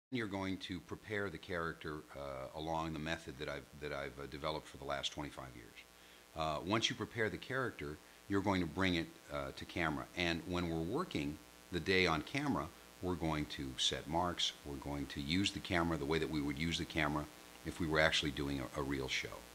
You're going to prepare the character along the method that I've developed for the last 25 years. Once you prepare the character, you're going to bring it to camera. And when we're working the day on camera, we're going to set marks. We're going to use the camera the way that we would use the camera if we were actually doing a real show.